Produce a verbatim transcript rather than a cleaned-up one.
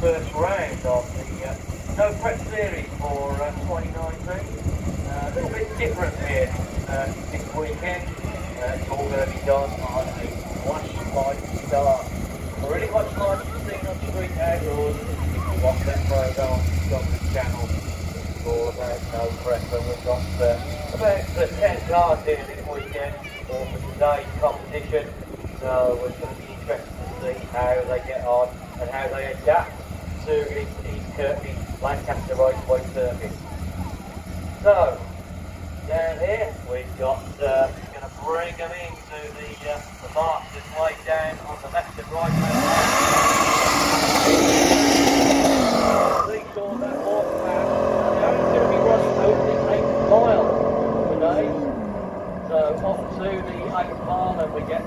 first round of the uh, No Prep Series for uh, twenty nineteen. Uh, a little bit different here uh, this weekend. Uh, it's all going to be done on a flashlight start. Pretty much like you've seen on Street Outdoors. Watch that program on the Discovery Channel. It's all about No Prep, and we've got uh, about uh, ten cars here this weekend for today's competition. So we're going to be interested to see how they get on and how they adapt to this East Kirkby Lancaster Raceway circuit. So, down here we've got, uh, going to bring them into the, uh, the marks that's laid down on the left and right hand side. These doors that horsepower, they're only going to be running over the eighth mile today. So up to the eighth mile and we get